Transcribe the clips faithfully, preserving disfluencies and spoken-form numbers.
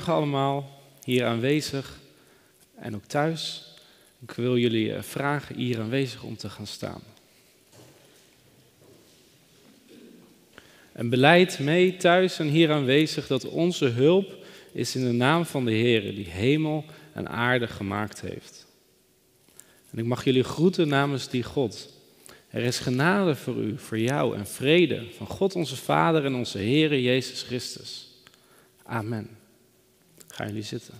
Goedemorgen allemaal, hier aanwezig en ook thuis. Ik wil jullie vragen hier aanwezig om te gaan staan. En beleid mee thuis en hier aanwezig dat onze hulp is in de naam van de Heer die hemel en aarde gemaakt heeft. En ik mag jullie groeten namens die God. Er is genade voor u, voor jou en vrede van God onze Vader en onze Heer Jezus Christus. Amen. Gaan jullie zitten.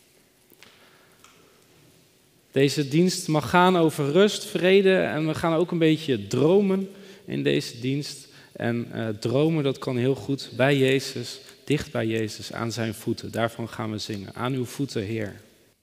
Deze dienst mag gaan over rust, vrede en we gaan ook een beetje dromen in deze dienst. En uh, dromen, dat kan heel goed bij Jezus, dicht bij Jezus, aan zijn voeten. Daarvan gaan we zingen. Aan uw voeten, Heer.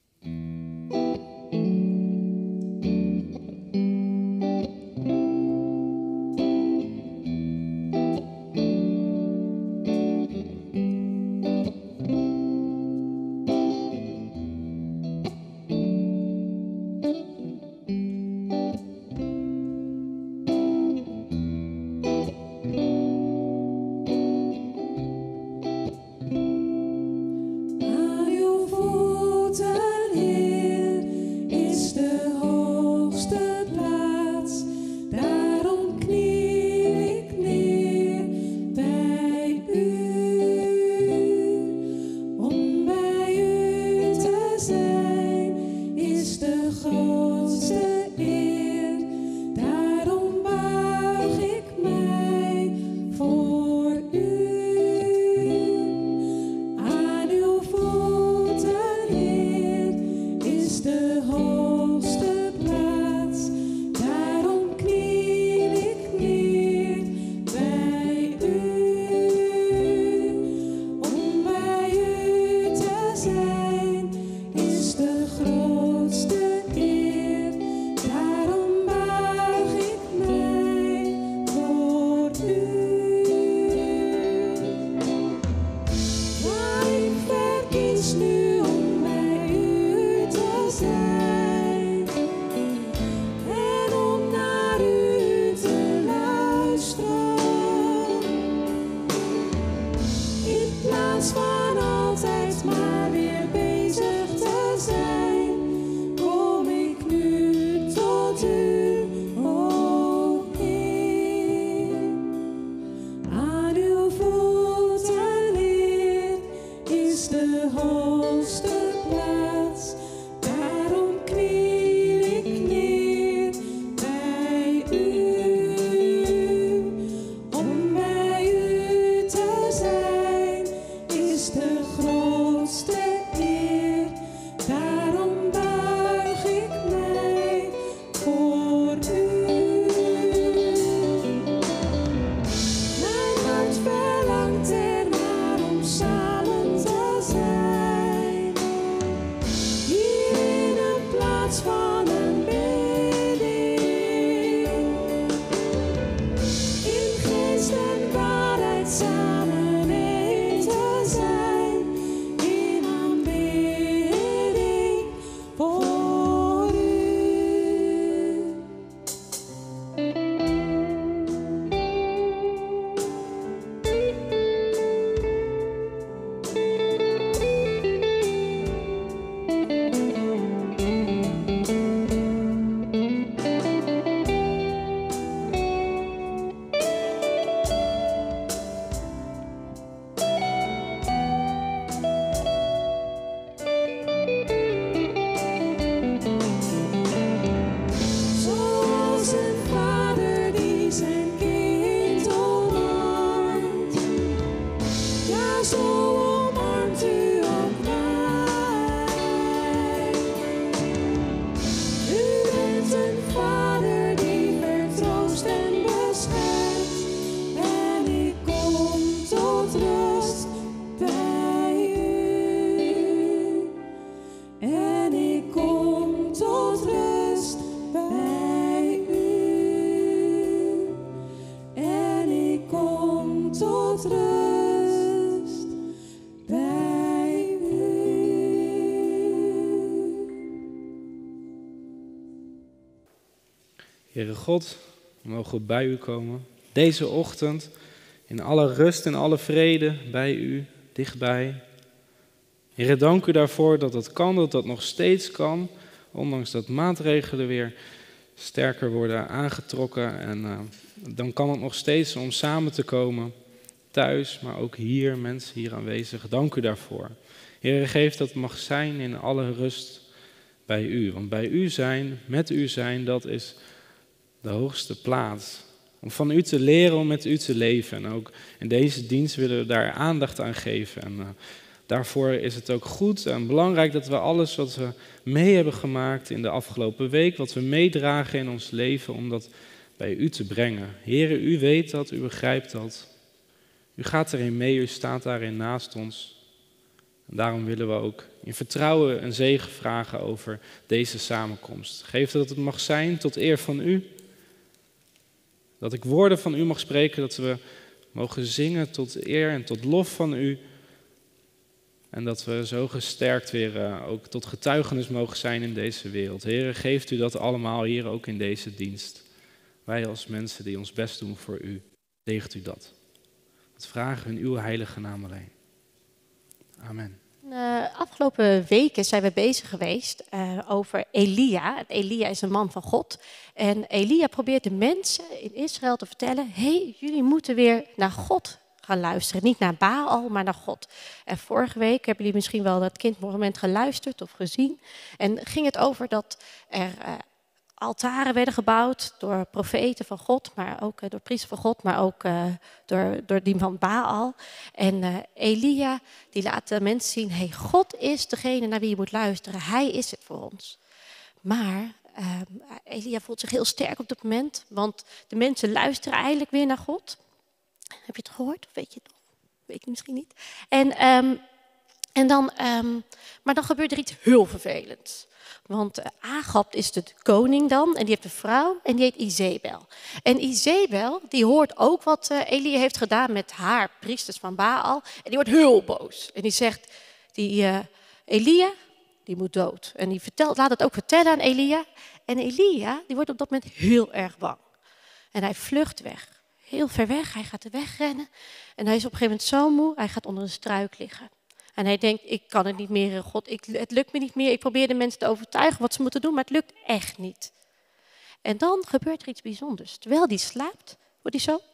Heere God, we mogen bij u komen. Deze ochtend in alle rust en alle vrede bij u, dichtbij. Heer, dank u daarvoor dat dat kan, dat dat nog steeds kan. Ondanks dat maatregelen weer sterker worden aangetrokken. En uh, dan kan het nog steeds om samen te komen. Thuis, maar ook hier, mensen hier aanwezig. Dank u daarvoor. Heer, geef dat het mag zijn in alle rust bij u. Want bij u zijn, met u zijn, dat is de hoogste plaats. Om van u te leren, om met u te leven. En ook in deze dienst willen we daar aandacht aan geven. En uh, daarvoor is het ook goed en belangrijk dat we alles wat we mee hebben gemaakt in de afgelopen week, wat we meedragen in ons leven, om dat bij u te brengen. Heere, u weet dat, u begrijpt dat. U gaat erin mee, u staat daarin naast ons. En daarom willen we ook in vertrouwen een zegen vragen over deze samenkomst. Geef dat het mag zijn tot eer van u. Dat ik woorden van u mag spreken, dat we mogen zingen tot eer en tot lof van u. En dat we zo gesterkt weer uh, ook tot getuigenis mogen zijn in deze wereld. Heere, geeft u dat allemaal hier ook in deze dienst. Wij als mensen die ons best doen voor u, zegent u dat. Dat vragen we in uw heilige naam alleen. Amen. De afgelopen weken zijn we bezig geweest uh, over Elia. Elia is een man van God. En Elia probeert de mensen in Israël te vertellen: hé, hey, jullie moeten weer naar God gaan luisteren. Niet naar Baal, maar naar God. En vorige week hebben jullie misschien wel dat kindmoment geluisterd of gezien. En ging het over dat er uh, altaren werden gebouwd door profeten van God, maar ook uh, door priesters van God, maar ook uh, door, door die van Baal. En uh, Elia, die laat de mensen zien: hey, God is degene naar wie je moet luisteren. Hij is het voor ons. Maar uh, Elia voelt zich heel sterk op dat moment, want de mensen luisteren eigenlijk weer naar God. Heb je het gehoord? Of weet je het nog? Weet je misschien niet. En, um, en dan, um, maar dan gebeurt er iets heel vervelends. Want uh, Agab is de koning dan en die heeft een vrouw en die heet Izebel. En Izebel, die hoort ook wat uh, Elia heeft gedaan met haar priesters van Baal. En die wordt heel boos. En die zegt, die uh, Elia, die moet dood. En die vertelt, laat het ook vertellen aan Elia. En Elia, die wordt op dat moment heel erg bang. En hij vlucht weg. Heel ver weg, hij gaat er wegrennen. En hij is op een gegeven moment zo moe, hij gaat onder een struik liggen. En hij denkt, ik kan het niet meer, God, ik, het lukt me niet meer. Ik probeer de mensen te overtuigen wat ze moeten doen, maar het lukt echt niet. En dan gebeurt er iets bijzonders. Terwijl hij slaapt, wordt hij zo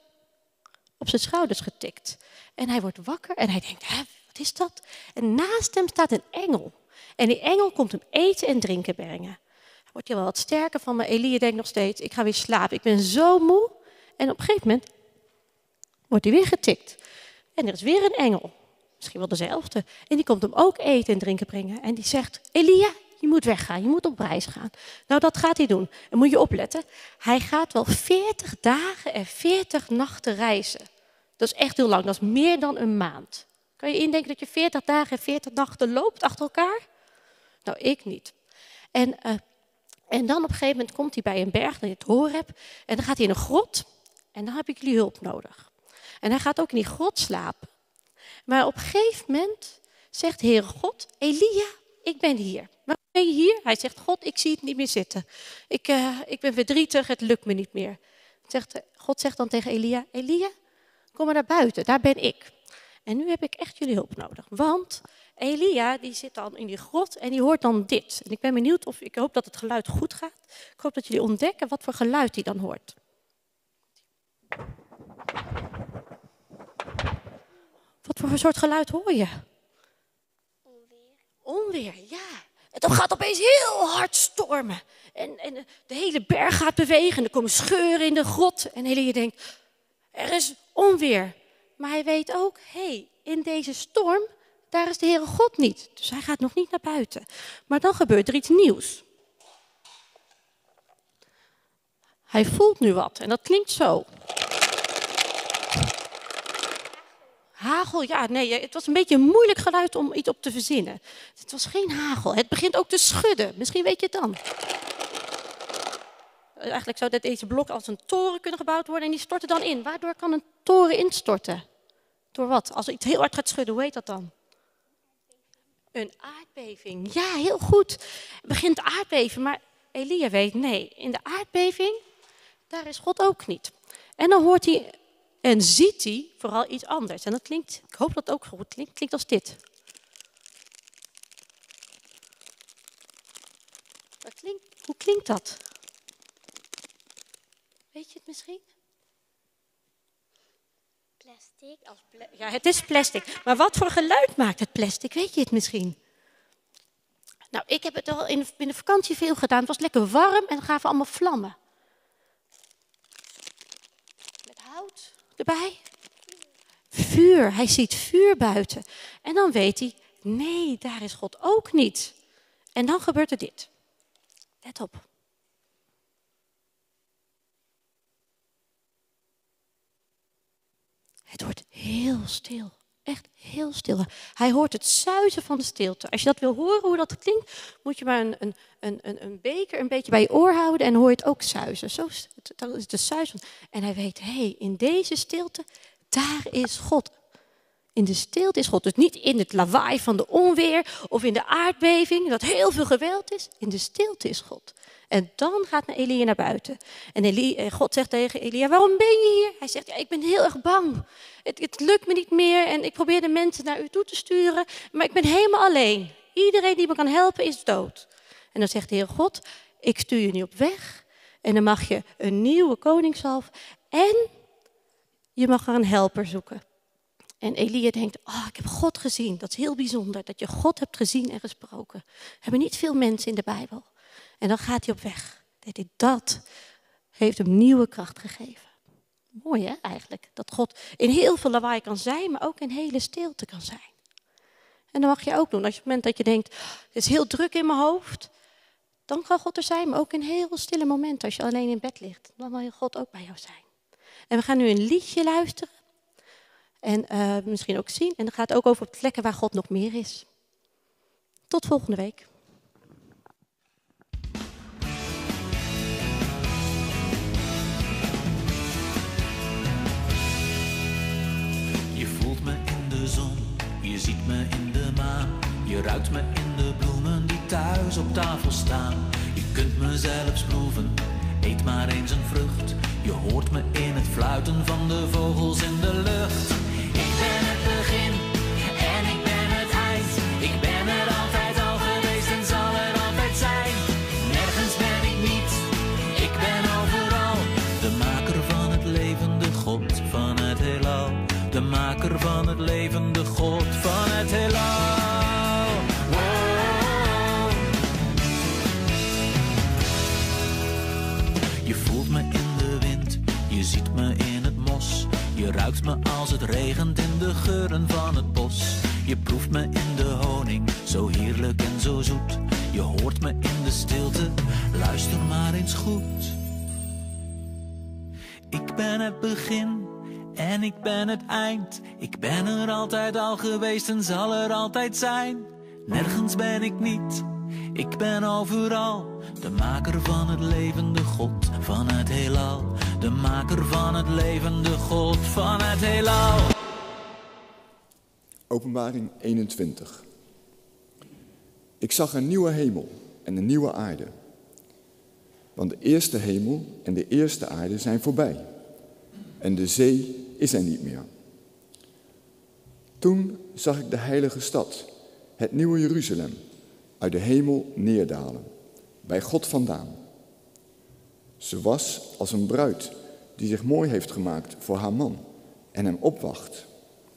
op zijn schouders getikt. En hij wordt wakker en hij denkt, hè, wat is dat? En naast hem staat een engel. En die engel komt hem eten en drinken brengen. Hij wordt hier wel wat sterker van, maar Elia denkt nog steeds, ik ga weer slapen. Ik ben zo moe. En op een gegeven moment wordt hij weer getikt. En er is weer een engel. Misschien wel dezelfde. En die komt hem ook eten en drinken brengen. En die zegt, Elia, je moet weggaan. Je moet op reis gaan. Nou, dat gaat hij doen. En moet je opletten. Hij gaat wel veertig dagen en veertig nachten reizen. Dat is echt heel lang. Dat is meer dan een maand. Kan je indenken dat je veertig dagen en veertig nachten loopt achter elkaar? Nou, ik niet. En, uh, en dan op een gegeven moment komt hij bij een berg, dat je het Horeb. En dan gaat hij in een grot. En dan heb ik jullie hulp nodig. En hij gaat ook in die grot slapen. Maar op een gegeven moment zegt de Heere God, Elia, ik ben hier. Waarom ben je hier? Hij zegt, God, ik zie het niet meer zitten. Ik, uh, ik ben verdrietig, het lukt me niet meer. Zegt, God zegt dan tegen Elia, Elia, kom maar naar buiten, daar ben ik. En nu heb ik echt jullie hulp nodig. Want Elia, die zit dan in die grot en die hoort dan dit. En ik ben benieuwd of, ik hoop dat het geluid goed gaat. Ik hoop dat jullie ontdekken wat voor geluid hij dan hoort. Wat voor een soort geluid hoor je? Onweer. Onweer, ja. En dan gaat opeens heel hard stormen. En, en de hele berg gaat bewegen. En er komen scheuren in de grot. En Elia denkt, er is onweer. Maar hij weet ook, hé, hey, in deze storm, daar is de Heere God niet. Dus hij gaat nog niet naar buiten. Maar dan gebeurt er iets nieuws. Hij voelt nu wat. En dat klinkt zo. Hagel, ja, nee, het was een beetje een moeilijk geluid om iets op te verzinnen. Het was geen hagel, het begint ook te schudden. Misschien weet je het dan. Eigenlijk zou deze blok als een toren kunnen gebouwd worden en die storten dan in. Waardoor kan een toren instorten? Door wat? Als iets heel hard gaat schudden, hoe heet dat dan? Een aardbeving. Ja, heel goed. Het begint aardbeven, maar Elia weet, nee, in de aardbeving, daar is God ook niet. En dan hoort hij en ziet hij vooral iets anders. En dat klinkt, ik hoop dat het ook goed klinkt, klinkt als dit. Hoe klinkt dat? Weet je het misschien? Plastic. Als pla- ja, het is plastic. Maar wat voor geluid maakt het plastic? Weet je het misschien? Nou, ik heb het al in de, in de vakantie veel gedaan. Het was lekker warm en dan gaven we allemaal vlammen. Met hout erbij. Vuur. Hij ziet vuur buiten. En dan weet hij, nee, daar is God ook niet. En dan gebeurt er dit. Let op. Het wordt heel stil. Echt heel stil. Hij hoort het suizen van de stilte. Als je dat wil horen, hoe dat klinkt, moet je maar een, een, een, een beker een beetje bij je oor houden en dan hoor je het ook suizen. Zo is het de suis van. En hij weet, hé, hey, in deze stilte, daar is God. In de stilte is God. Dus niet in het lawaai van de onweer of in de aardbeving, dat heel veel geweld is. In de stilte is God. En dan gaat Elia naar buiten. En Elia, God zegt tegen Elia, waarom ben je hier? Hij zegt, ja, ik ben heel erg bang. Het, het lukt me niet meer en ik probeer de mensen naar u toe te sturen. Maar ik ben helemaal alleen. Iedereen die me kan helpen is dood. En dan zegt de Heer God, ik stuur je nu op weg. En dan mag je een nieuwe koningshalf. En je mag er een helper zoeken. En Elia denkt, oh, ik heb God gezien. Dat is heel bijzonder, dat je God hebt gezien en gesproken. Er hebben niet veel mensen in de Bijbel. En dan gaat hij op weg. Dat heeft hem nieuwe kracht gegeven. Mooi hè, eigenlijk. Dat God in heel veel lawaai kan zijn, maar ook in hele stilte kan zijn. En dan mag je ook doen. Als je op het moment dat je denkt, het is heel druk in mijn hoofd. Dan kan God er zijn, maar ook in heel stille momenten. Als je alleen in bed ligt, dan wil God ook bij jou zijn. En we gaan nu een liedje luisteren. En uh, misschien ook zien. En dat gaat ook over plekken waar God nog meer is. Tot volgende week. Je voelt me in de zon, je ziet me in de maan. Je ruikt me in de bloemen die thuis op tafel staan. Je kunt me zelfs proeven, eet maar eens een vrucht. Je hoort me in het fluiten van de vogels in de lucht. Ik ben het begin en ik ben het eind. Ik ben er altijd al geweest en zal er altijd zijn. Nergens ben ik niet, ik ben overal. De maker van het levende God van het heelal. De maker van het levende God van het heelal. Wow. Je voelt me in de wind, je ziet me in het mos. Je ruikt me als het regent in de geuren van het bos. Je proeft me in de honing, zo heerlijk en zo zoet. Je hoort me in de stilte, luister maar eens goed. Ik ben het begin en ik ben het eind. Ik ben er altijd al geweest en zal er altijd zijn. Nergens ben ik niet, ik ben overal. De maker van het levende God van het heelal. De maker van het levende God van het heelal. Openbaring eenentwintig. Ik zag een nieuwe hemel en een nieuwe aarde. Want de eerste hemel en de eerste aarde zijn voorbij. En de zee is er niet meer. Toen zag ik de heilige stad, het nieuwe Jeruzalem, uit de hemel neerdalen, bij God vandaan. Ze was als een bruid die zich mooi heeft gemaakt voor haar man en hem opwacht.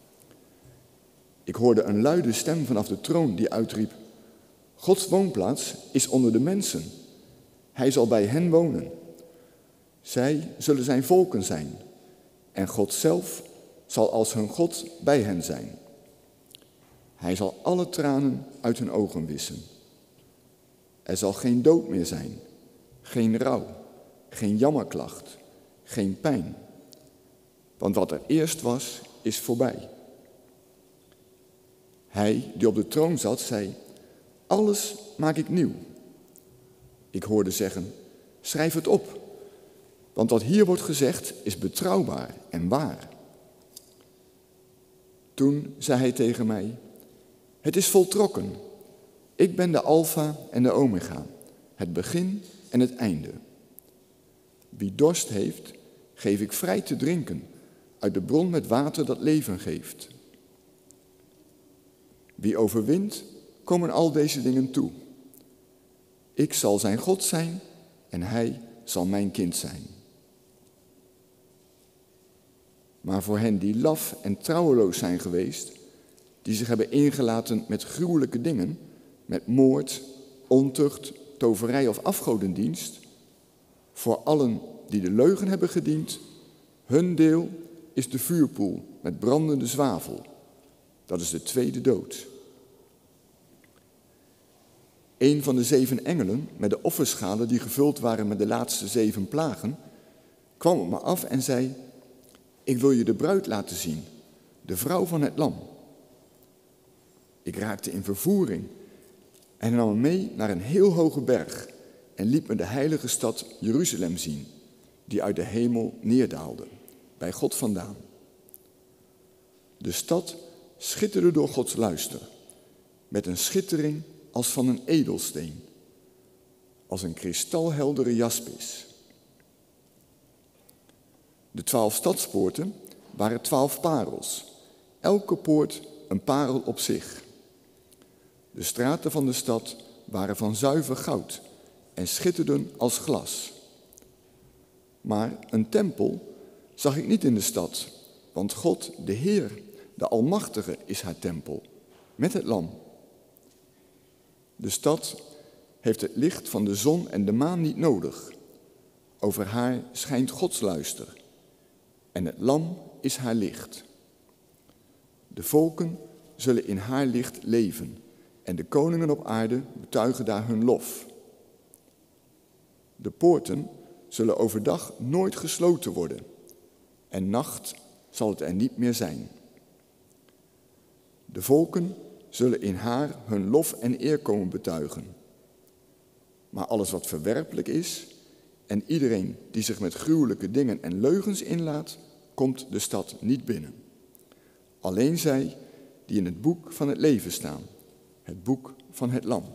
Ik hoorde een luide stem vanaf de troon die uitriep: Gods woonplaats is onder de mensen. Hij zal bij hen wonen. Zij zullen zijn volken zijn. En God zelf zal als hun God bij hen zijn. Hij zal alle tranen uit hun ogen wissen. Er zal geen dood meer zijn, geen rouw, geen jammerklacht, geen pijn. Want wat er eerst was, is voorbij. Hij die op de troon zat, zei: alles maak ik nieuw. Ik hoorde zeggen: schrijf het op. Want wat hier wordt gezegd is betrouwbaar en waar. Toen zei hij tegen mij: het is voltrokken. Ik ben de Alfa en de Omega, het begin en het einde. Wie dorst heeft, geef ik vrij te drinken uit de bron met water dat leven geeft. Wie overwint, komen al deze dingen toe. Ik zal zijn God zijn en hij zal mijn kind zijn. Maar voor hen die laf en trouweloos zijn geweest, die zich hebben ingelaten met gruwelijke dingen, met moord, ontucht, toverij of afgodendienst, voor allen die de leugen hebben gediend, hun deel is de vuurpoel met brandende zwavel. Dat is de tweede dood. Een van de zeven engelen met de offerschalen die gevuld waren met de laatste zeven plagen, kwam op me af en zei: ik wil je de bruid laten zien, de vrouw van het lam. Ik raakte in vervoering en nam me mee naar een heel hoge berg en liet me de heilige stad Jeruzalem zien, die uit de hemel neerdaalde, bij God vandaan. De stad schitterde door Gods luister, met een schittering als van een edelsteen, als een kristalheldere jaspis. De twaalf stadspoorten waren twaalf parels, elke poort een parel op zich. De straten van de stad waren van zuiver goud en schitterden als glas. Maar een tempel zag ik niet in de stad, want God, de Heer, de Almachtige, is haar tempel, met het lam. De stad heeft het licht van de zon en de maan niet nodig. Over haar schijnt Gods luister en het lam is haar licht. De volken zullen in haar licht leven en de koningen op aarde betuigen daar hun lof. De poorten zullen overdag nooit gesloten worden en nacht zal het er niet meer zijn. De volken zullen in haar hun lof en eer komen betuigen. Maar alles wat verwerpelijk is en iedereen die zich met gruwelijke dingen en leugens inlaat, komt de stad niet binnen. Alleen zij die in het boek van het leven staan, het boek van het lam.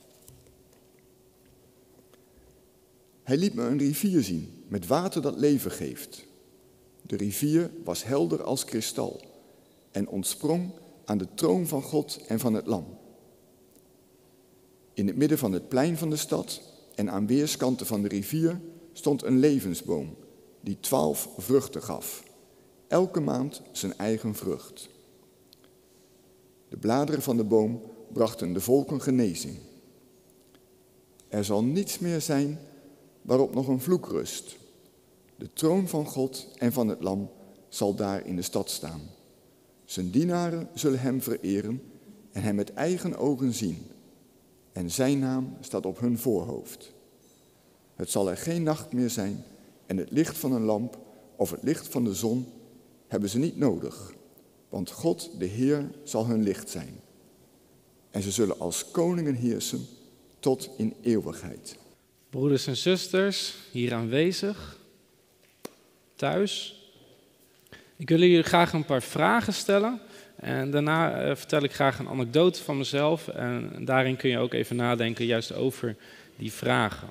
Hij liet me een rivier zien met water dat leven geeft. De rivier was helder als kristal en ontsprong aan de troon van God en van het lam. In het midden van het plein van de stad en aan weerskanten van de rivier stond een levensboom die twaalf vruchten gaf, elke maand zijn eigen vrucht. De bladeren van de boom brachten de volken genezing. Er zal niets meer zijn waarop nog een vloek rust. De troon van God en van het lam zal daar in de stad staan. Zijn dienaren zullen hem vereren en hem met eigen ogen zien. En zijn naam staat op hun voorhoofd. Het zal er geen nacht meer zijn en het licht van een lamp of het licht van de zon hebben ze niet nodig. Want God, de Heer, zal hun licht zijn. En ze zullen als koningen heersen tot in eeuwigheid. Broeders en zusters, hier aanwezig, thuis. Ik wil jullie graag een paar vragen stellen. En daarna uh, vertel ik graag een anekdote van mezelf. En daarin kun je ook even nadenken juist over die vragen.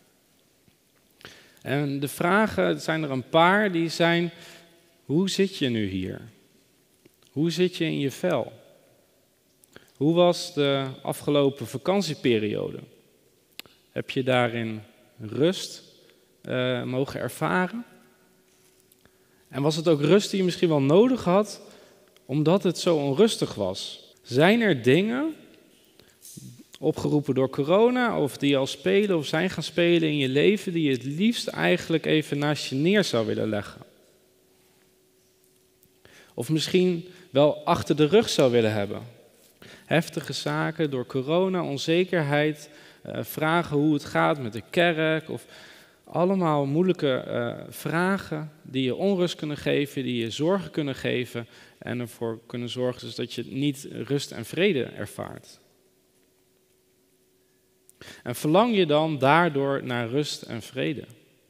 En de vragen, er zijn er een paar, die zijn: hoe zit je nu hier? Hoe zit je in je vel? Hoe was de afgelopen vakantieperiode? Heb je daarin rust uh, mogen ervaren? En was het ook rust die je misschien wel nodig had, omdat het zo onrustig was? Zijn er dingen, opgeroepen door corona, of die al spelen of zijn gaan spelen in je leven, die je het liefst eigenlijk even naast je neer zou willen leggen? Of misschien wel achter de rug zou willen hebben? Heftige zaken door corona, onzekerheid, uh, vragen hoe het gaat met de kerk, of allemaal moeilijke uh, vragen die je onrust kunnen geven, die je zorgen kunnen geven en ervoor kunnen zorgen dus dat je niet rust en vrede ervaart. En verlang je dan daardoor naar rust en vrede?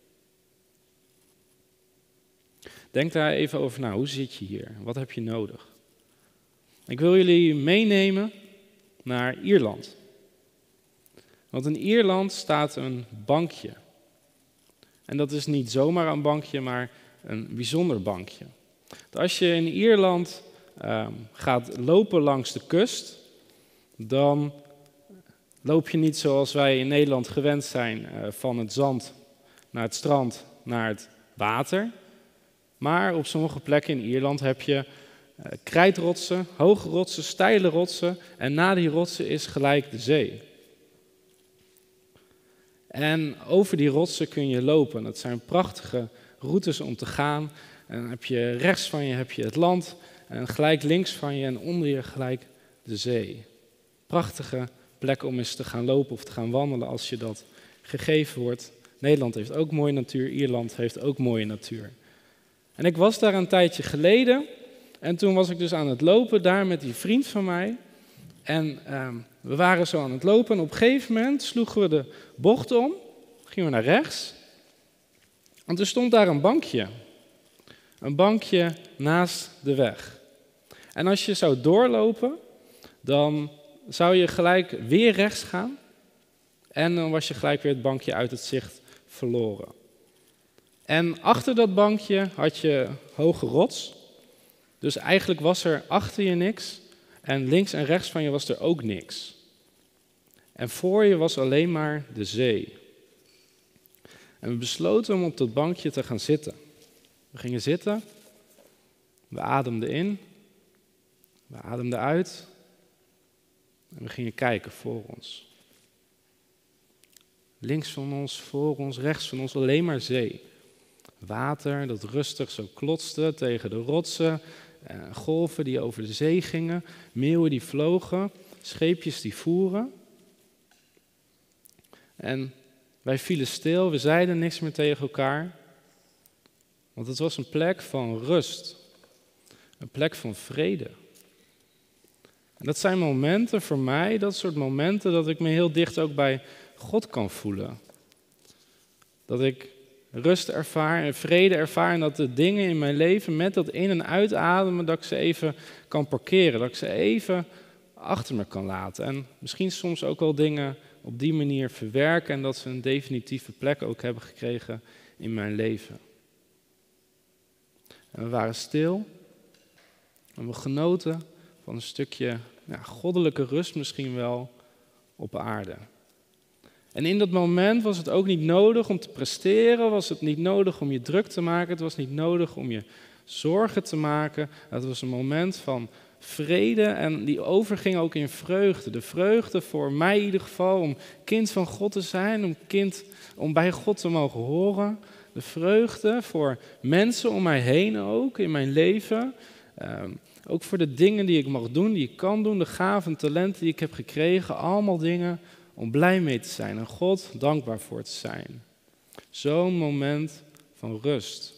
Denk daar even over na. Hoe zit je hier? Wat heb je nodig? Ik wil jullie meenemen naar Ierland. Want in Ierland staat een bankje. En dat is niet zomaar een bankje, maar een bijzonder bankje. Als je in Ierland uh, gaat lopen langs de kust, dan loop je niet zoals wij in Nederland gewend zijn, uh, van het zand naar het strand, naar het water. Maar op sommige plekken in Ierland heb je uh, krijtrotsen, hoge rotsen, steile rotsen. En na die rotsen is gelijk de zee. En over die rotsen kun je lopen. Dat zijn prachtige routes om te gaan. En dan heb je rechts van je heb je het land. En gelijk links van je en onder je gelijk de zee. Prachtige plek om eens te gaan lopen of te gaan wandelen als je dat gegeven wordt. Nederland heeft ook mooie natuur, Ierland heeft ook mooie natuur. En ik was daar een tijdje geleden en toen was ik dus aan het lopen daar met die vriend van mij. En uh, we waren zo aan het lopen en op een gegeven moment sloegen we de bocht om, gingen we naar rechts. En er stond daar een bankje. Een bankje naast de weg. En als je zou doorlopen, dan zou je gelijk weer rechts gaan. En dan was je gelijk weer het bankje uit het zicht verloren. En achter dat bankje had je hoge rots. Dus eigenlijk was er achter je niks. En links en rechts van je was er ook niks. En voor je was alleen maar de zee. En we besloten om op dat bankje te gaan zitten. We gingen zitten. We ademden in. We ademden uit. En we gingen kijken voor ons. Links van ons, voor ons, rechts van ons, alleen maar zee. Water dat rustig zo klotste tegen de rotsen. Eh, golven die over de zee gingen. Meeuwen die vlogen. Scheepjes die voeren. En wij vielen stil, we zeiden niks meer tegen elkaar. Want het was een plek van rust. Een plek van vrede. En dat zijn momenten voor mij, dat soort momenten dat ik me heel dicht ook bij God kan voelen. Dat ik rust ervaar en vrede ervaar en dat de dingen in mijn leven met dat in- en uitademen, dat ik ze even kan parkeren. Dat ik ze even achter me kan laten. En misschien soms ook wel dingen op die manier verwerken en dat ze een definitieve plek ook hebben gekregen in mijn leven. En we waren stil en we genoten van een stukje ja, goddelijke rust misschien wel op aarde. En in dat moment was het ook niet nodig om te presteren, was het niet nodig om je druk te maken, het was niet nodig om je zorgen te maken. Het was een moment van vrede en die overging ook in vreugde. De vreugde voor mij in ieder geval om kind van God te zijn, om, kind, om bij God te mogen horen. De vreugde voor mensen om mij heen ook, in mijn leven. Um, ook voor de dingen die ik mag doen, die ik kan doen, de gaven en talenten die ik heb gekregen. Allemaal dingen om blij mee te zijn en God dankbaar voor te zijn. Zo'n moment van rust.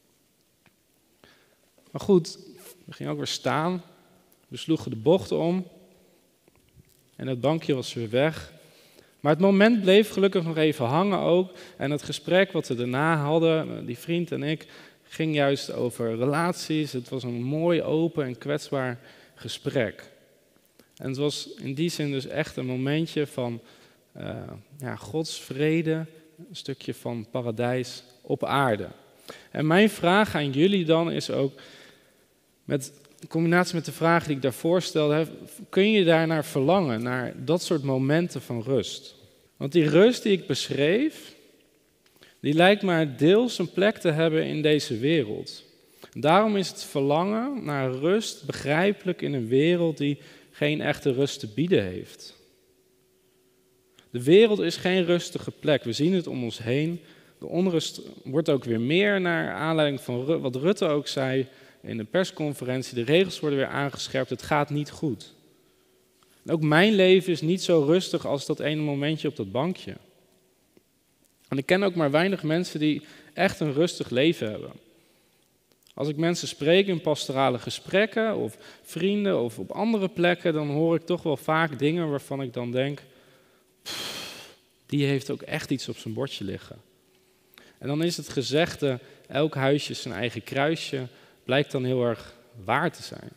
Maar goed, we gingen ook weer staan. We sloegen de bocht om. En het bankje was weer weg. Maar het moment bleef gelukkig nog even hangen ook. En het gesprek wat we daarna hadden, die vriend en ik, ging juist over relaties. Het was een mooi, open en kwetsbaar gesprek. En het was in die zin dus echt een momentje van uh, ja, Gods vrede, een stukje van paradijs op aarde. En mijn vraag aan jullie dan is ook, met, in combinatie met de vragen die ik daarvoor stelde, kun je daarnaar verlangen, naar dat soort momenten van rust? Want die rust die ik beschreef, die lijkt maar deels een plek te hebben in deze wereld. Daarom is het verlangen naar rust begrijpelijk in een wereld die geen echte rust te bieden heeft. De wereld is geen rustige plek. We zien het om ons heen. De onrust wordt ook weer meer naar aanleiding van wat Rutte ook zei in de persconferentie. De regels worden weer aangescherpt. Het gaat niet goed. En ook mijn leven is niet zo rustig als dat ene momentje op dat bankje. En ik ken ook maar weinig mensen die echt een rustig leven hebben. Als ik mensen spreek in pastorale gesprekken of vrienden of op andere plekken, dan hoor ik toch wel vaak dingen waarvan ik dan denk, pff, die heeft ook echt iets op zijn bordje liggen. En dan is het gezegde, elk huisje zijn eigen kruisje, blijkt dan heel erg waar te zijn.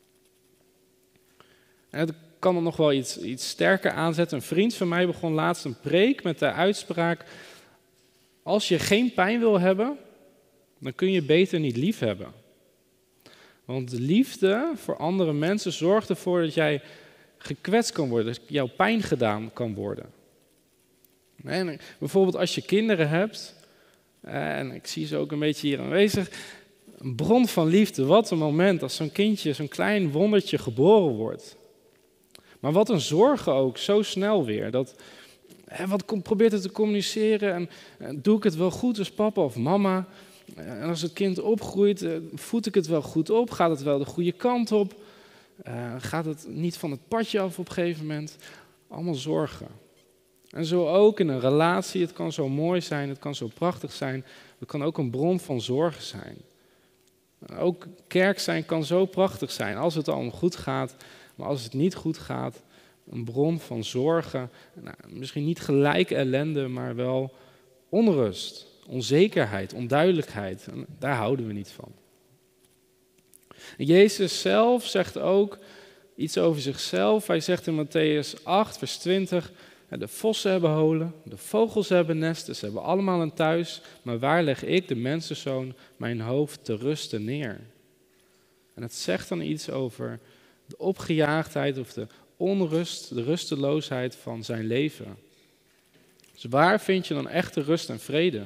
En het kan er nog wel iets, iets sterker aanzetten. Een vriend van mij begon laatst een preek met de uitspraak, als je geen pijn wil hebben, dan kun je beter niet lief hebben. Want de liefde voor andere mensen zorgt ervoor dat jij gekwetst kan worden, jouw pijn gedaan kan worden. En bijvoorbeeld als je kinderen hebt, en ik zie ze ook een beetje hier aanwezig, een bron van liefde, wat een moment als zo'n kindje, zo'n klein wondertje geboren wordt. Maar wat een zorgen ook, zo snel weer. Dat, hè, wat probeert het te communiceren en, en doe ik het wel goed als papa of mama? En als het kind opgroeit, voed ik het wel goed op? Gaat het wel de goede kant op? Uh, gaat het niet van het padje af op een gegeven moment? Allemaal zorgen. En zo ook in een relatie, het kan zo mooi zijn, het kan zo prachtig zijn. Het kan ook een bron van zorgen zijn. Ook kerk zijn kan zo prachtig zijn, als het allemaal goed gaat. Maar als het niet goed gaat, een bron van zorgen. Nou, misschien niet gelijk ellende, maar wel onrust, onzekerheid, onduidelijkheid. En daar houden we niet van. En Jezus zelf zegt ook iets over zichzelf. Hij zegt in Mattheüs acht, vers twintig... De vossen hebben holen, de vogels hebben nesten, ze hebben allemaal een thuis. Maar waar leg ik, de mensenzoon, mijn hoofd te rusten neer? En het zegt dan iets over de opgejaagdheid of de onrust, de rusteloosheid van zijn leven. Dus waar vind je dan echte rust en vrede?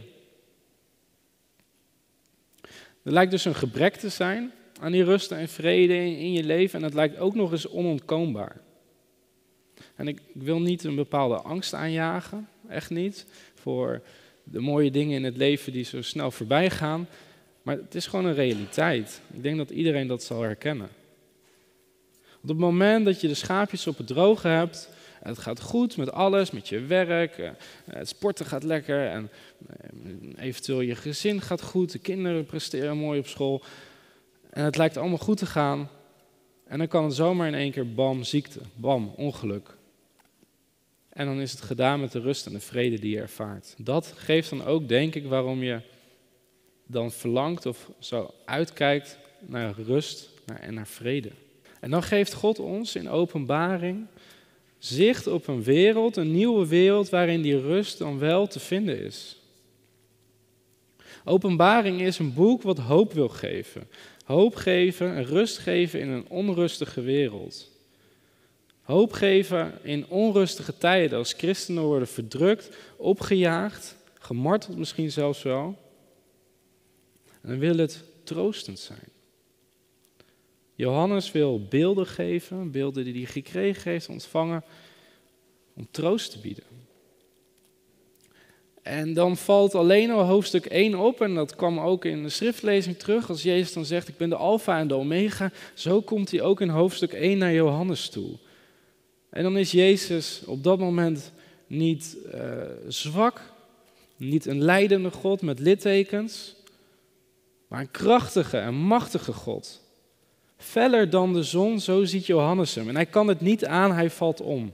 Er lijkt dus een gebrek te zijn aan die rust en vrede in, in je leven. En het lijkt ook nog eens onontkoombaar. En ik, ik wil niet een bepaalde angst aanjagen, echt niet, voor de mooie dingen in het leven die zo snel voorbij gaan. Maar het is gewoon een realiteit. Ik denk dat iedereen dat zal herkennen. Op het moment dat je de schaapjes op het droge hebt, en het gaat goed met alles, met je werk, het sporten gaat lekker en eventueel je gezin gaat goed, de kinderen presteren mooi op school en het lijkt allemaal goed te gaan. En dan kan het zomaar in één keer bam, ziekte, bam, ongeluk. En dan is het gedaan met de rust en de vrede die je ervaart. Dat geeft dan ook, denk ik, waarom je dan verlangt of zo uitkijkt naar rust en naar vrede. En dan geeft God ons in Openbaring zicht op een wereld, een nieuwe wereld waarin die rust dan wel te vinden is. Openbaring is een boek wat hoop wil geven. Hoop geven en rust geven in een onrustige wereld. Hoop geven in onrustige tijden als christenen worden verdrukt, opgejaagd, gemarteld misschien zelfs wel. En dan wil het troostend zijn. Johannes wil beelden geven, beelden die hij gekregen heeft, ontvangen, om troost te bieden. En dan valt alleen al hoofdstuk één op, en dat kwam ook in de schriftlezing terug, als Jezus dan zegt, ik ben de alfa en de omega, zo komt hij ook in hoofdstuk één naar Johannes toe. En dan is Jezus op dat moment niet uh, zwak, niet een lijdende God met littekens, maar een krachtige en machtige God. Feller dan de zon, zo ziet Johannes hem. En hij kan het niet aan, hij valt om.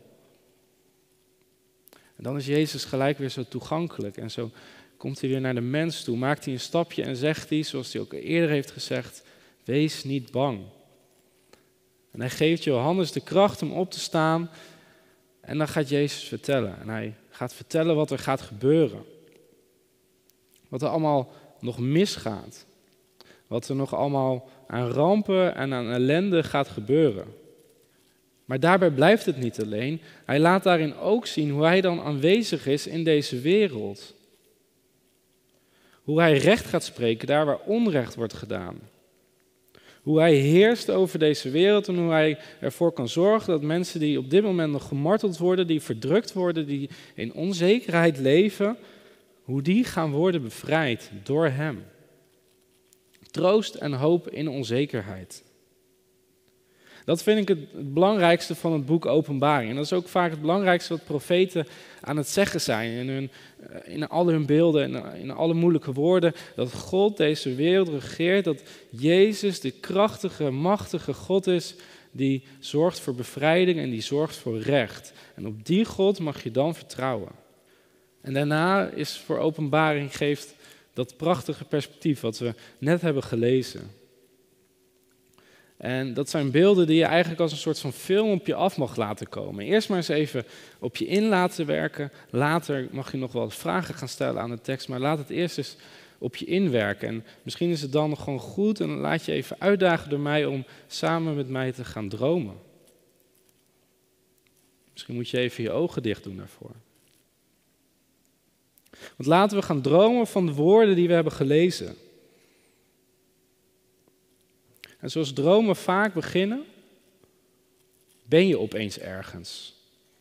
En dan is Jezus gelijk weer zo toegankelijk. En zo komt hij weer naar de mens toe, maakt hij een stapje en zegt hij, zoals hij ook eerder heeft gezegd, wees niet bang. En hij geeft Johannes de kracht om op te staan. En dan gaat Jezus vertellen. En hij gaat vertellen wat er gaat gebeuren. Wat er allemaal nog misgaat. Wat er nog allemaal aan rampen en aan ellende gaat gebeuren. Maar daarbij blijft het niet alleen. Hij laat daarin ook zien hoe hij dan aanwezig is in deze wereld. Hoe hij recht gaat spreken daar waar onrecht wordt gedaan. Hoe hij heerst over deze wereld en hoe hij ervoor kan zorgen dat mensen die op dit moment nog gemarteld worden, die verdrukt worden, die in onzekerheid leven, hoe die gaan worden bevrijd door hem. Troost en hoop in onzekerheid. Dat vind ik het, het belangrijkste van het boek Openbaring. En dat is ook vaak het belangrijkste wat profeten aan het zeggen zijn. In, hun, in al hun beelden en in alle moeilijke woorden. Dat God deze wereld regeert. Dat Jezus de krachtige, machtige God is. Die zorgt voor bevrijding en die zorgt voor recht. En op die God mag je dan vertrouwen. En daarna is voor Openbaring geeft dat prachtige perspectief wat we net hebben gelezen. En dat zijn beelden die je eigenlijk als een soort van film op je af mag laten komen. Eerst maar eens even op je in laten werken. Later mag je nog wel vragen gaan stellen aan de tekst, maar laat het eerst eens op je inwerken. En misschien is het dan nog gewoon goed en dan laat je even uitdagen door mij om samen met mij te gaan dromen. Misschien moet je even je ogen dicht doen daarvoor. Want laten we gaan dromen van de woorden die we hebben gelezen. En zoals dromen vaak beginnen, ben je opeens ergens.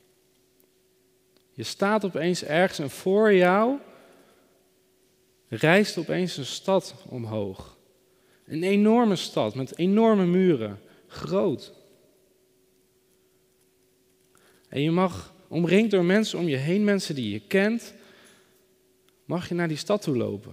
Je staat opeens ergens en voor jou rijst opeens een stad omhoog. Een enorme stad met enorme muren, groot. En je mag, omringd door mensen om je heen, mensen die je kent, mag je naar die stad toe lopen.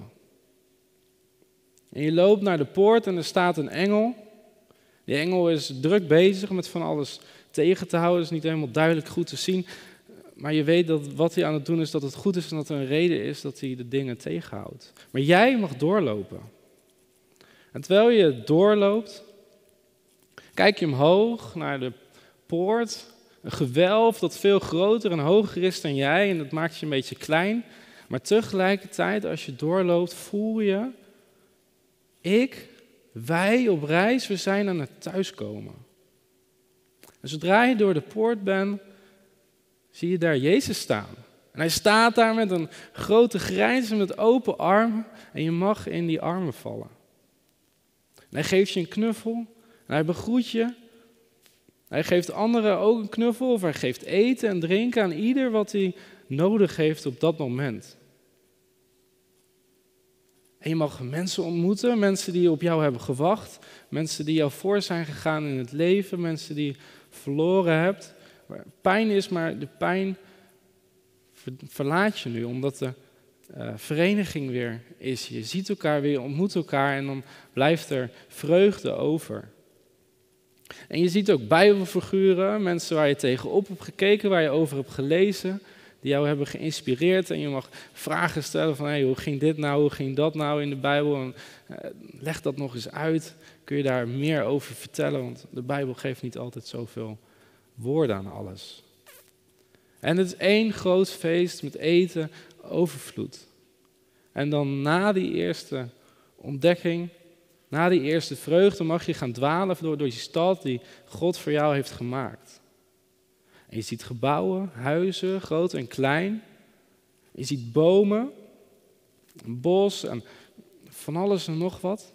En je loopt naar de poort en er staat een engel. Die engel is druk bezig met van alles tegen te houden. Het is niet helemaal duidelijk goed te zien. Maar je weet dat wat hij aan het doen is, dat het goed is en dat er een reden is dat hij de dingen tegenhoudt. Maar jij mag doorlopen. En terwijl je doorloopt, kijk je omhoog naar de poort. Een gewelf dat veel groter en hoger is dan jij en dat maakt je een beetje klein. Maar tegelijkertijd, als je doorloopt, voel je, ik, wij op reis, we zijn aan het thuiskomen. En zodra je door de poort bent, zie je daar Jezus staan. En hij staat daar met een grote grijns en met open armen en je mag in die armen vallen. En hij geeft je een knuffel en hij begroet je. Hij geeft anderen ook een knuffel of hij geeft eten en drinken aan ieder wat hij nodig heeft op dat moment. En je mag mensen ontmoeten, mensen die op jou hebben gewacht, mensen die jou voor zijn gegaan in het leven, mensen die je verloren hebt. Waar pijn is, maar de pijn verlaat je nu, omdat de uh, vereniging weer is. Je ziet elkaar weer, je ontmoet elkaar en dan blijft er vreugde over. En je ziet ook bijbelfiguren, mensen waar je tegenop hebt gekeken, waar je over hebt gelezen, die jou hebben geïnspireerd. En je mag vragen stellen van, hey, hoe ging dit nou, hoe ging dat nou in de Bijbel? En, uh, leg dat nog eens uit. Kun je daar meer over vertellen? Want de Bijbel geeft niet altijd zoveel woorden aan alles. En het is één groot feest met eten, overvloed. En dan na die eerste ontdekking, na die eerste vreugde, mag je gaan dwalen door, door die stad die God voor jou heeft gemaakt. En je ziet gebouwen, huizen, groot en klein. Je ziet bomen, een bos en van alles en nog wat.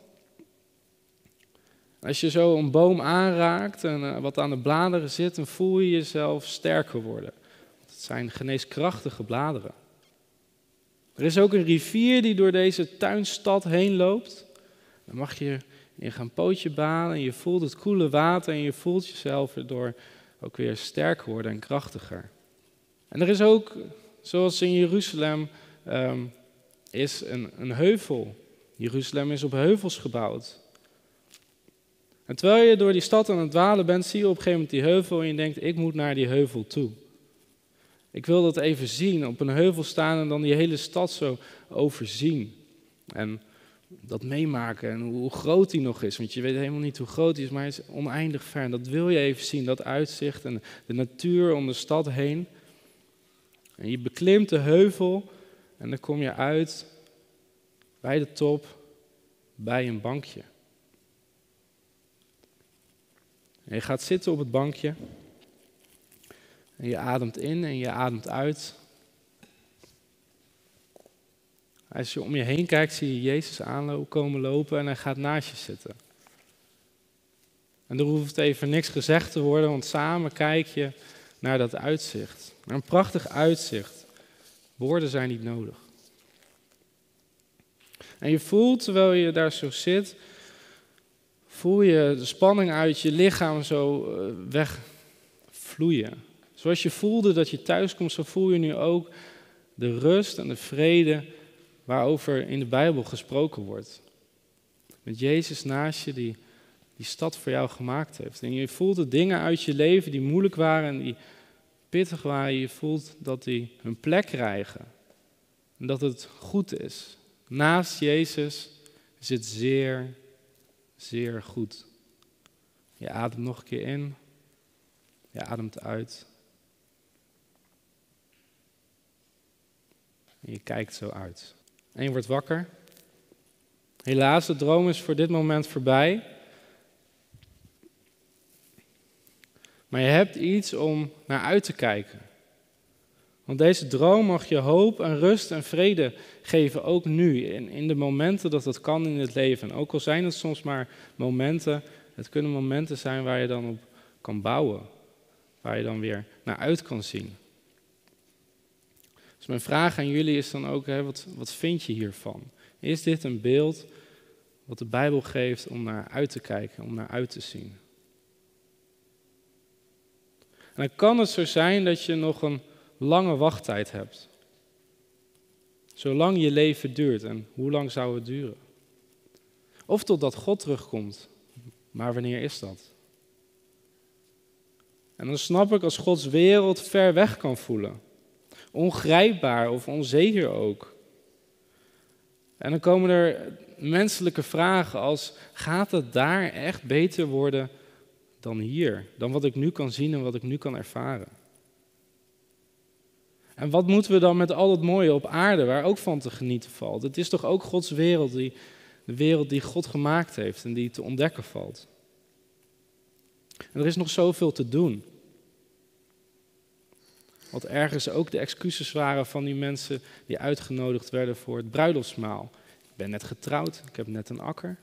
Als je zo een boom aanraakt en uh, wat aan de bladeren zit, dan voel je jezelf sterker worden. Want het zijn geneeskrachtige bladeren. Er is ook een rivier die door deze tuinstad heen loopt. Dan mag je in gaan pootje baden en je voelt het koele water en je voelt jezelf erdoor ook weer sterker worden en krachtiger. En er is ook, zoals in Jeruzalem, um, is een, een heuvel. Jeruzalem is op heuvels gebouwd. En terwijl je door die stad aan het dwalen bent, zie je op een gegeven moment die heuvel en je denkt, ik moet naar die heuvel toe. Ik wil dat even zien, op een heuvel staan en dan die hele stad zo overzien. En dat meemaken en hoe groot die nog is, want je weet helemaal niet hoe groot die is, maar hij is oneindig ver. En dat wil je even zien, dat uitzicht en de natuur om de stad heen. En je beklimt de heuvel en dan kom je uit bij de top, bij een bankje. En je gaat zitten op het bankje en je ademt in en je ademt uit. Als je om je heen kijkt, zie je Jezus aankomen lopen en hij gaat naast je zitten. En er hoeft even niks gezegd te worden, want samen kijk je naar dat uitzicht. Naar een prachtig uitzicht. Woorden zijn niet nodig. En je voelt, terwijl je daar zo zit, voel je de spanning uit je lichaam zo wegvloeien. Zoals je voelde dat je thuis komt, zo voel je nu ook de rust en de vrede waarover in de Bijbel gesproken wordt. Met Jezus naast je die die stad voor jou gemaakt heeft. En je voelt de dingen uit je leven die moeilijk waren en die pittig waren. Je voelt dat die hun plek krijgen. En dat het goed is. Naast Jezus is het zeer, zeer goed. Je ademt nog een keer in. Je ademt uit. En je kijkt zo uit. En je wordt wakker. Helaas, de droom is voor dit moment voorbij. Maar je hebt iets om naar uit te kijken. Want deze droom mag je hoop en rust en vrede geven, ook nu, in, in de momenten dat het kan in het leven. En ook al zijn het soms maar momenten, het kunnen momenten zijn waar je dan op kan bouwen. Waar je dan weer naar uit kan zien. Dus mijn vraag aan jullie is dan ook, hè, wat, wat vind je hiervan? Is dit een beeld wat de Bijbel geeft om naar uit te kijken, om naar uit te zien? En dan kan het zo zijn dat je nog een lange wachttijd hebt. Zolang je leven duurt. En hoe lang zou het duren? Of totdat God terugkomt. Maar wanneer is dat? En dan snap ik als Gods wereld ver weg kan voelen. Ongrijpbaar of onzeker ook. En dan komen er menselijke vragen als, gaat het daar echt beter worden dan hier? Dan wat ik nu kan zien en wat ik nu kan ervaren? En wat moeten we dan met al het mooie op aarde, waar ook van te genieten valt? Het is toch ook Gods wereld, die, de wereld die God gemaakt heeft en die te ontdekken valt. En er is nog zoveel te doen. Wat ergens ook de excuses waren van die mensen die uitgenodigd werden voor het bruiloftsmaal. Ik ben net getrouwd, ik heb net een akker.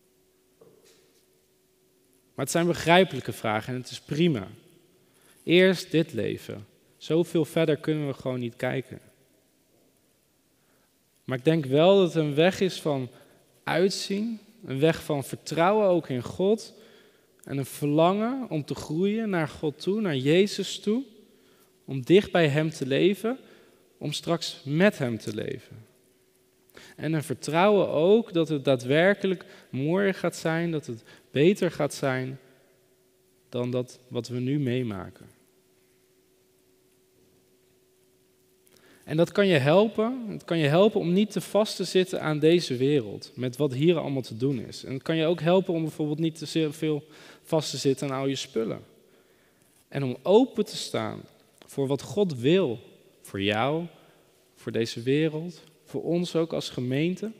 Maar het zijn begrijpelijke vragen en het is prima. Eerst dit leven. Zoveel verder kunnen we gewoon niet kijken. Maar ik denk wel dat het een weg is van uitzien, een weg van vertrouwen ook in God en een verlangen om te groeien naar God toe, naar Jezus toe, om dicht bij Hem te leven, om straks met Hem te leven. En een vertrouwen ook dat het daadwerkelijk mooier gaat zijn, dat het beter gaat zijn dan dat wat we nu meemaken. En dat kan je helpen, het kan je helpen om niet te vast te zitten aan deze wereld, met wat hier allemaal te doen is. En het kan je ook helpen om bijvoorbeeld niet te veel vast te zitten aan al je spullen. En om open te staan voor wat God wil, voor jou, voor deze wereld, voor ons ook als gemeente.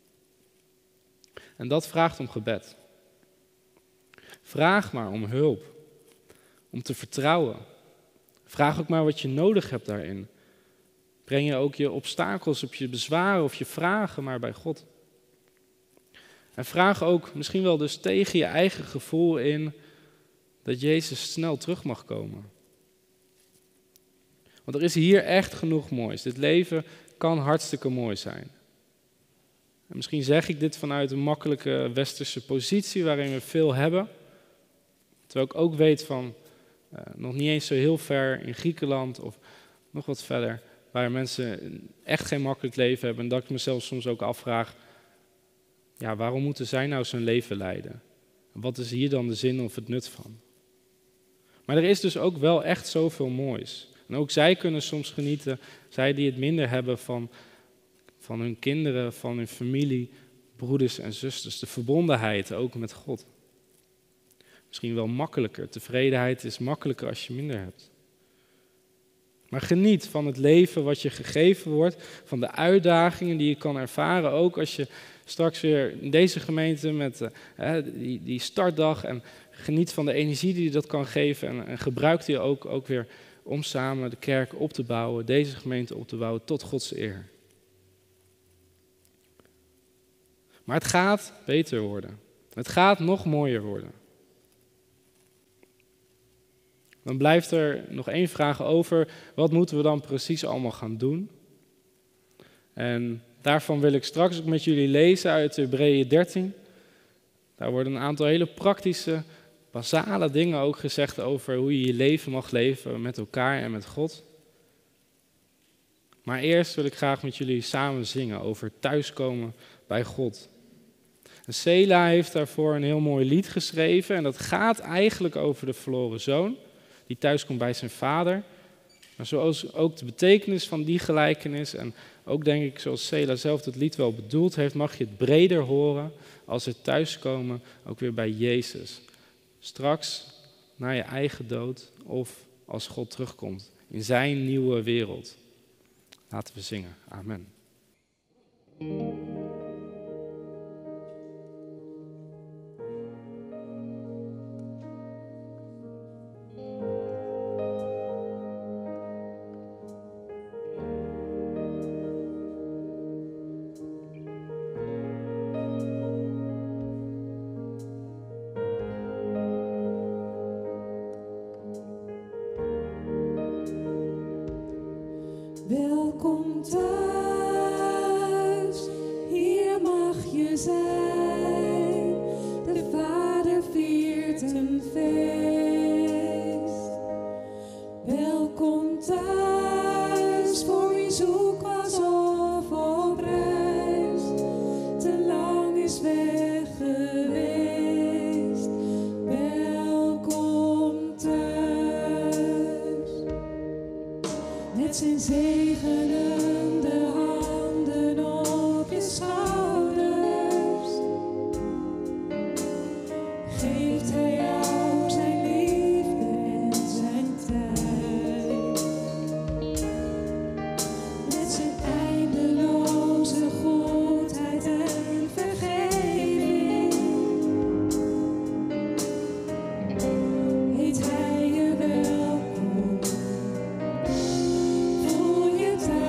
En dat vraagt om gebed. Vraag maar om hulp, om te vertrouwen. Vraag ook maar wat je nodig hebt daarin. Breng je ook je obstakels, op je bezwaren of je vragen maar bij God. En vraag ook misschien wel dus tegen je eigen gevoel in dat Jezus snel terug mag komen. Want er is hier echt genoeg moois. Dit leven kan hartstikke mooi zijn. En misschien zeg ik dit vanuit een makkelijke westerse positie waarin we veel hebben. Terwijl ik ook weet van uh, nog niet eens zo heel ver in Griekenland of nog wat verder, waar mensen echt geen makkelijk leven hebben. En dat ik mezelf soms ook afvraag, ja, waarom moeten zij nou zo'n leven leiden? Wat is hier dan de zin of het nut van? Maar er is dus ook wel echt zoveel moois. En ook zij kunnen soms genieten, zij die het minder hebben, van, van hun kinderen, van hun familie, broeders en zusters. De verbondenheid ook met God. Misschien wel makkelijker. Tevredenheid is makkelijker als je minder hebt. Maar geniet van het leven wat je gegeven wordt, van de uitdagingen die je kan ervaren. Ook als je straks weer in deze gemeente met uh, die, die startdag en geniet van de energie die je dat kan geven. En, en gebruik die ook, ook weer om samen de kerk op te bouwen, deze gemeente op te bouwen tot Gods eer. Maar het gaat beter worden. Het gaat nog mooier worden. Dan blijft er nog één vraag over. Wat moeten we dan precies allemaal gaan doen? En daarvan wil ik straks ook met jullie lezen uit Hebreeën dertien. Daar worden een aantal hele praktische, basale dingen ook gezegd over hoe je je leven mag leven met elkaar en met God. Maar eerst wil ik graag met jullie samen zingen over thuiskomen bij God. En Sela heeft daarvoor een heel mooi lied geschreven en dat gaat eigenlijk over de verloren zoon die thuiskomt bij zijn vader. Maar zoals ook de betekenis van die gelijkenis en ook denk ik zoals Sela zelf het lied wel bedoeld heeft, mag je het breder horen als het thuiskomen ook weer bij Jezus. Straks na je eigen dood of als God terugkomt in zijn nieuwe wereld. Laten we zingen. Amen. Welkom thuis, hier mag je zijn. De Vader viert een feest. Welkom thuis, voor wie zoek was of op reis. Te lang is weg geweest. Welkom thuis. Met zijn zegenende handen op je schouders geeft hij jou zijn liefde en zijn tijd. Met zijn eindeloze goedheid en vergeving heet hij je welkom. Voel je thuis.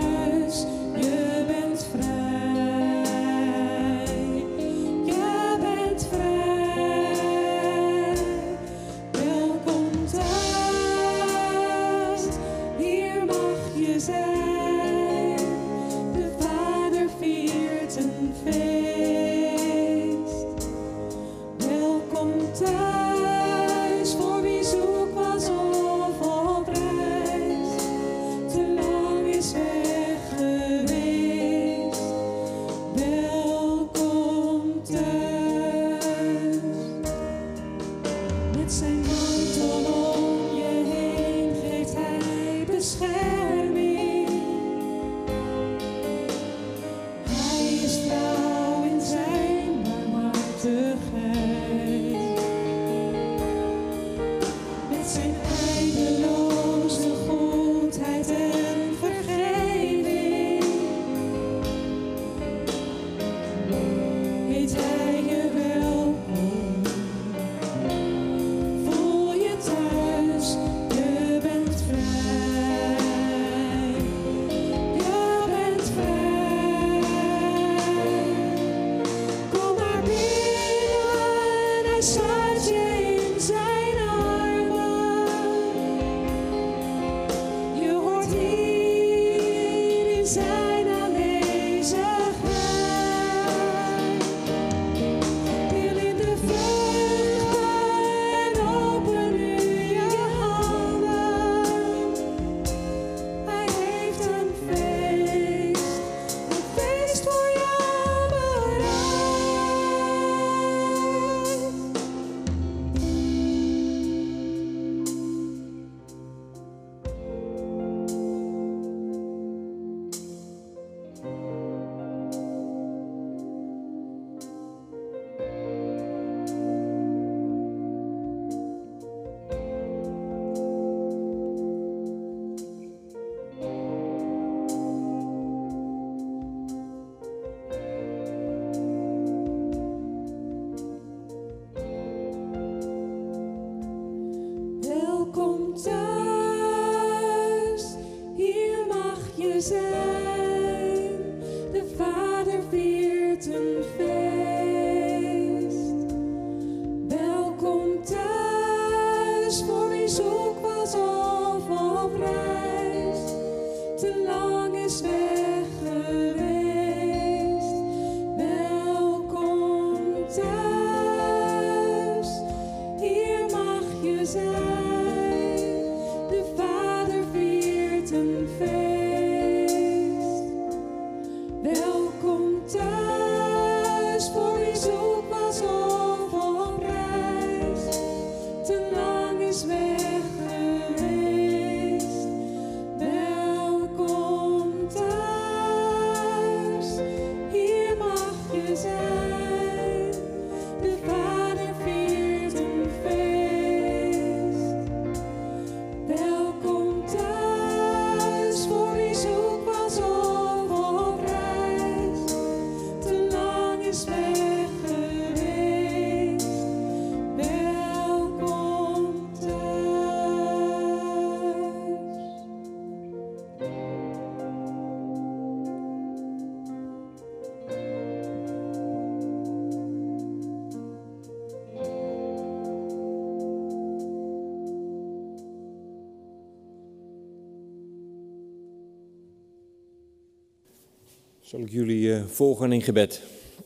Zal ik jullie uh, volgen in gebed.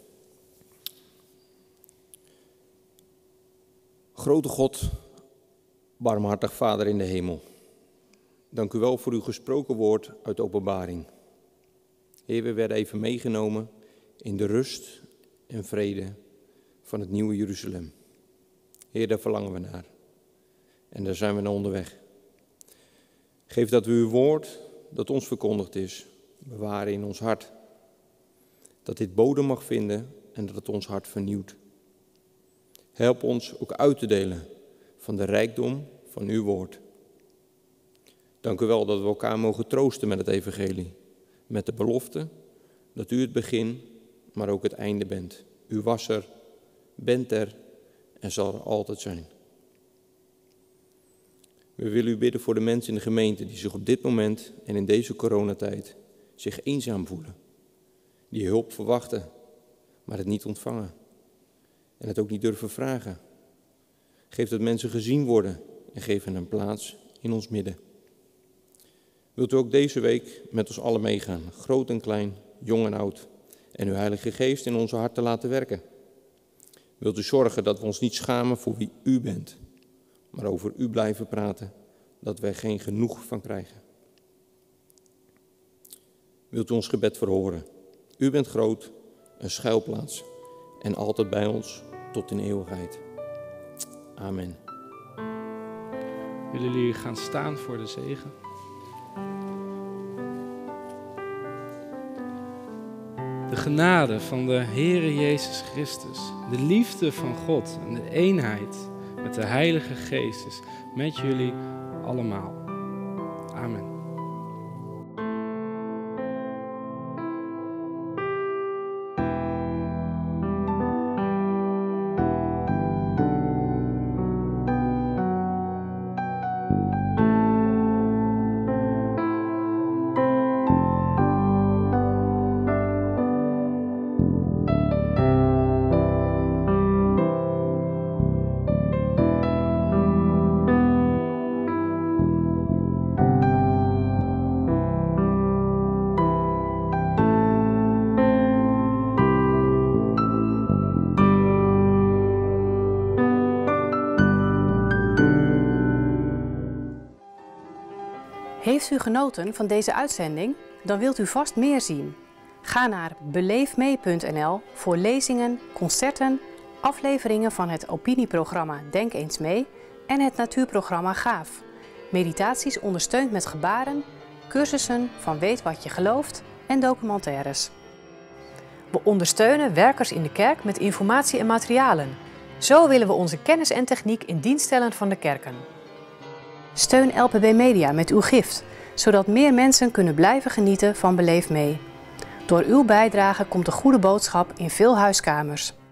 Grote God, barmhartig Vader in de hemel. Dank u wel voor uw gesproken woord uit de openbaring. Heer, we werden even meegenomen in de rust en vrede van het nieuwe Jeruzalem. Heer, daar verlangen we naar. En daar zijn we naar onderweg. Geef dat we uw woord, dat ons verkondigd is, bewaren in ons hart. Dat dit bodem mag vinden en dat het ons hart vernieuwt. Help ons ook uit te delen van de rijkdom van uw woord. Dank u wel dat we elkaar mogen troosten met het evangelie. Met de belofte dat u het begin, maar ook het einde bent. U was er, bent er en zal er altijd zijn. We willen u bidden voor de mensen in de gemeente die zich op dit moment en in deze coronatijd zich eenzaam voelen. Die hulp verwachten, maar het niet ontvangen. En het ook niet durven vragen. Geef dat mensen gezien worden en geef hen een plaats in ons midden. Wilt u ook deze week met ons allen meegaan, groot en klein, jong en oud, en uw Heilige Geest in onze harten laten werken? Wilt u zorgen dat we ons niet schamen voor wie u bent, maar over u blijven praten, dat wij geen genoeg van krijgen? Wilt u ons gebed verhoren? U bent groot, een schuilplaats en altijd bij ons tot in eeuwigheid. Amen. Willen jullie gaan staan voor de zegen? De genade van de Heere Jezus Christus, de liefde van God en de eenheid met de Heilige Geest is met jullie allemaal. Amen. Heeft u genoten van deze uitzending? Dan wilt u vast meer zien. Ga naar beleefmee punt n l voor lezingen, concerten, afleveringen van het opinieprogramma Denk eens mee en het natuurprogramma Gaaf. Meditaties ondersteund met gebaren, cursussen van Weet wat je gelooft en documentaires. We ondersteunen werkers in de kerk met informatie en materialen. Zo willen we onze kennis en techniek in dienst stellen van de kerken. Steun L P B Media met uw gift, zodat meer mensen kunnen blijven genieten van Beleef mee. Door uw bijdrage komt de goede boodschap in veel huiskamers.